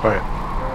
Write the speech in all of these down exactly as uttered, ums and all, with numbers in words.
Go ahead.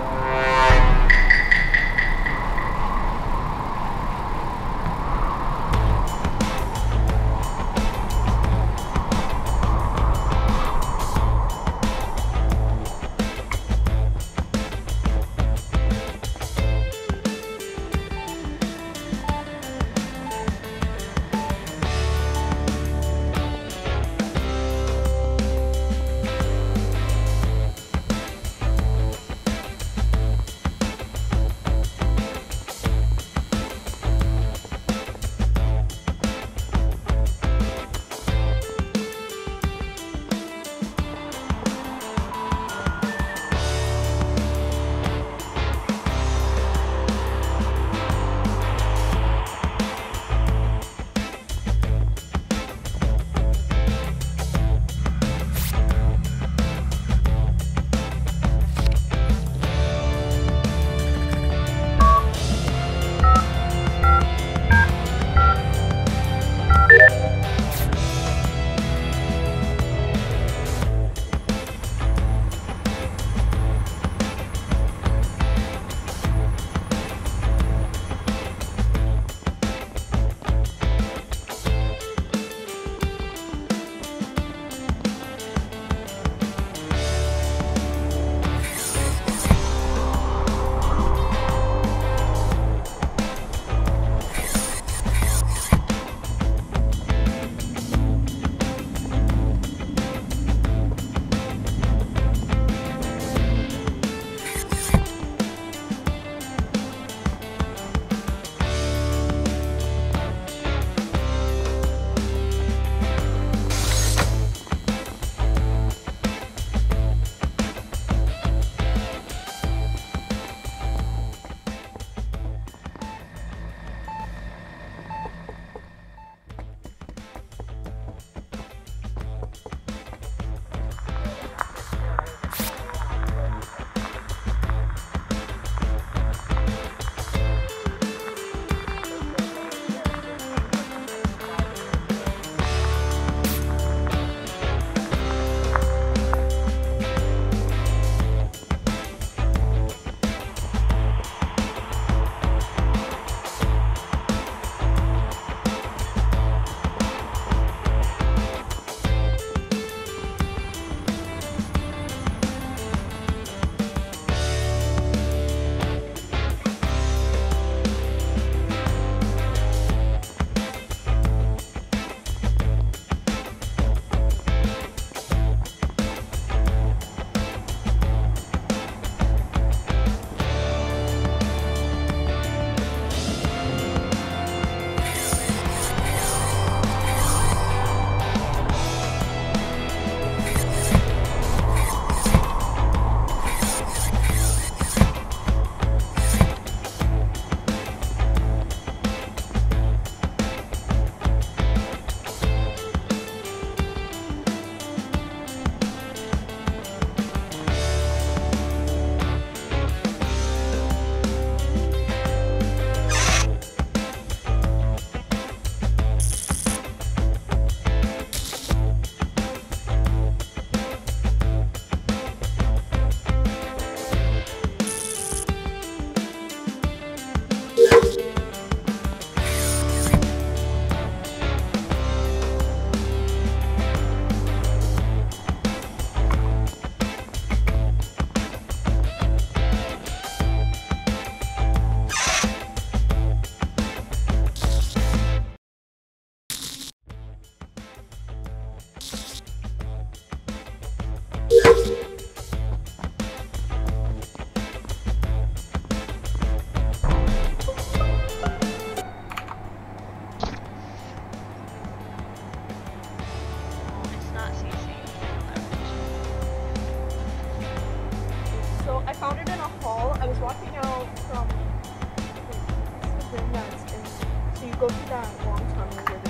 go through that long tunnel where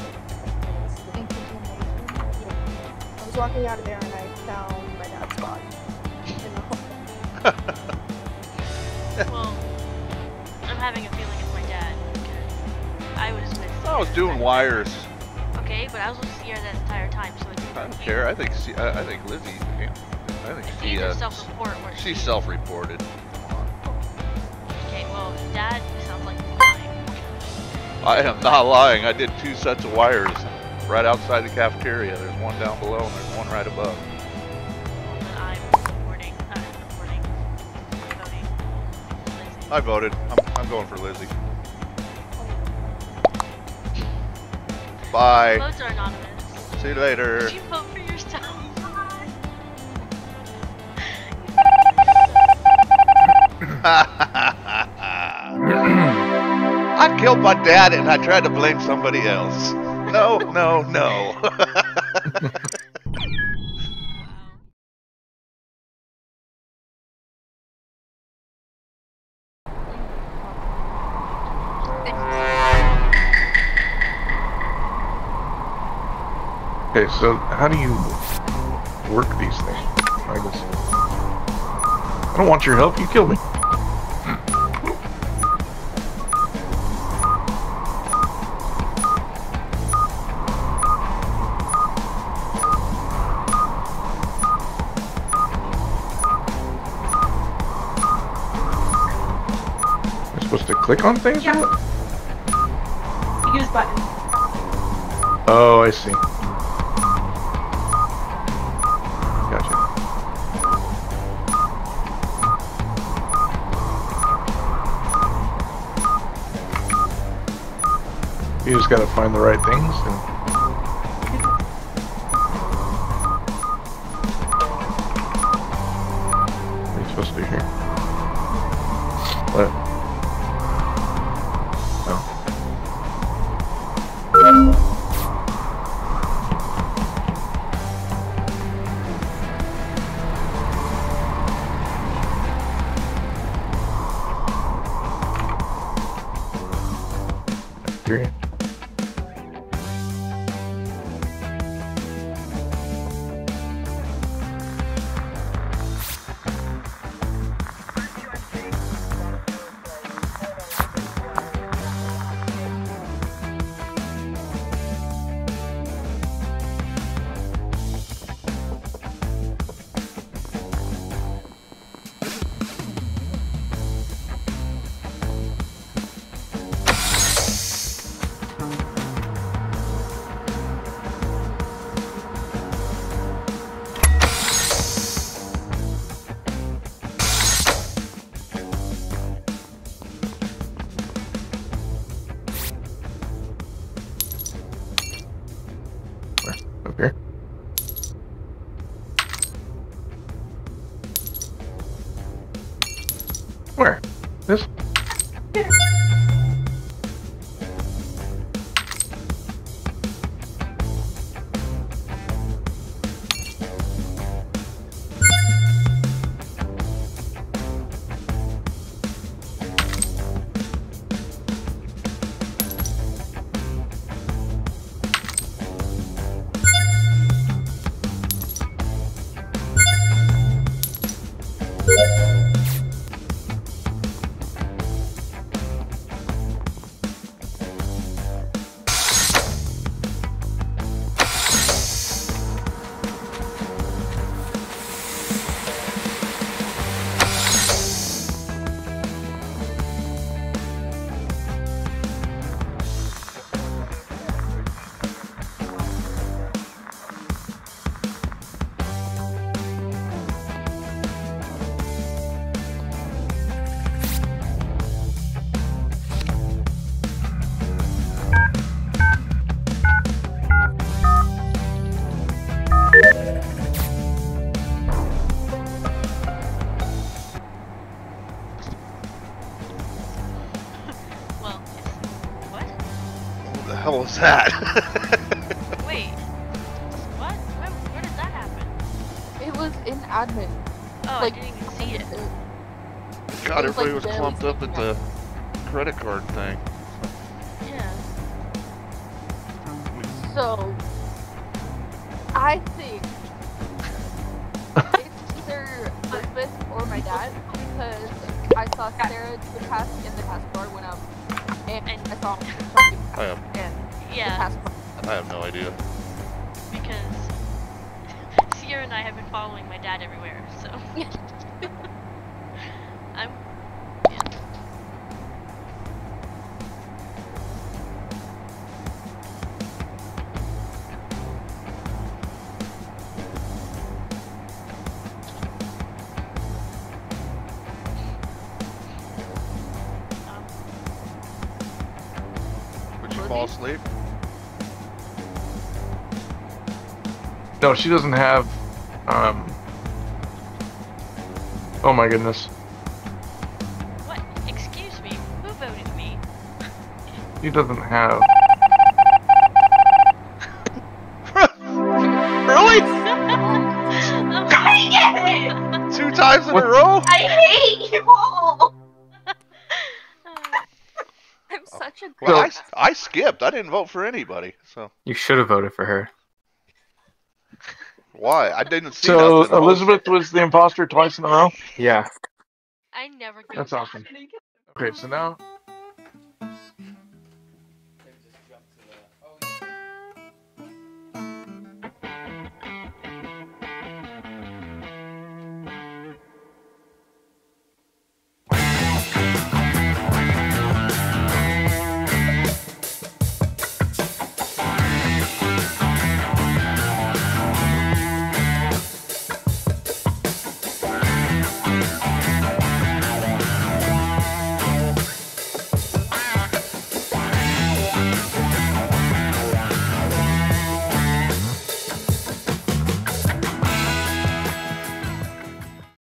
the Into the nation. Yeah. I was walking out of there and I found my dad's body in the hole. Well, I'm having a feeling it's my dad because I was with. I was doing wires. Okay, but I was with Sierra that entire time, so it's. I don't care. I think I, I think Lizzie. Yeah. I think It's she, either uh, self-report or she self-reported. Come on. Okay, well, Dad sounds like he's lying. I am not lying. I did two sets of wires right outside the cafeteria. There's one down below and there's one right above. Well, then I'm reporting, uh, reporting, voting Lizzie. I voted. I'm, I'm going for Lizzie. Bye. Votes are anonymous. See you later. Did you vote for yourself? I killed my dad and I tried to blame somebody else. No, no, no. Okay, so how do you work these things? I guess. I don't want your help. You killed me. Am I supposed to click on things? Yeah. Or what? Use button. Oh, I see. Gotcha. You just gotta find the right things. And... what are you supposed to do here? What? Oh. Period. Up here. Where? This? Well, it's... what? What the hell was that? Wait. What? Where, where did that happen? It was in admin. Oh, Like, I didn't even see it. God, It was, everybody like, was barely clumped up at sticking the credit card thing. Yeah. So, I think it's either Elizabeth or my dad, because I saw Sarah do the task and the taskbar went up, and, And- I saw him try to do the I have, task, and the Yeah, taskbar. I have no idea. because... see, Kira and I have been following my dad everywhere, so. I'm. Yeah. Um, Would you fall asleep? No, she doesn't have, um... Oh my goodness. what? Excuse me. Who voted me? She doesn't have... Really? Oh, Dang it! Two times in What? a row? I hate you all! I'm such a Well, I, So- I skipped. I didn't vote for anybody. So You should have voted for her. why? I didn't see So, nothing. Elizabeth was the imposter twice in a row? Yeah. I never. That's awesome. Okay, so now